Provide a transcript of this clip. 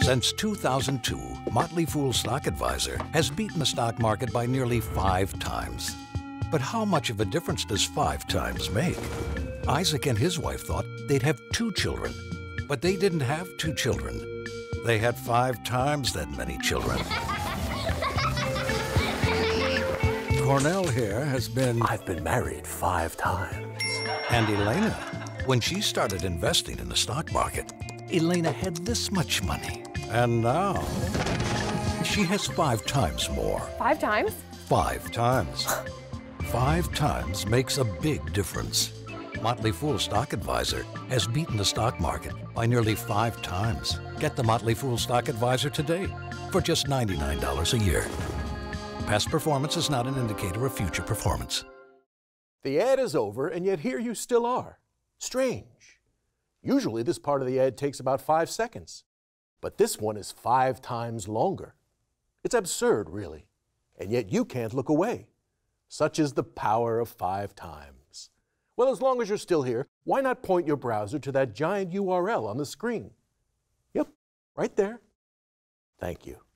Since 2002, Motley Fool Stock Advisor has beaten the stock market by nearly 5 times. But how much of a difference does 5 times make? Isaac and his wife thought they'd have 2 children, but they didn't have 2 children. They had 5 times that many children. Cornell here has been... I've been married 5 times. And Elena, when she started investing in the stock market, Elena had this much money. And now, she has 5 times more. 5 times? 5 times. 5 times makes a big difference. Motley Fool Stock Advisor has beaten the stock market by nearly 5 times. Get the Motley Fool Stock Advisor today for just $99 a year. Past performance is not an indicator of future performance. The ad is over, and yet here you still are. Strange. Usually this part of the ad takes about 5 seconds, but this one is 5 times longer. It's absurd, really, and yet you can't look away. Such is the power of 5 times. Well, as long as you're still here, why not point your browser to that giant URL on the screen? Yep, right there. Thank you.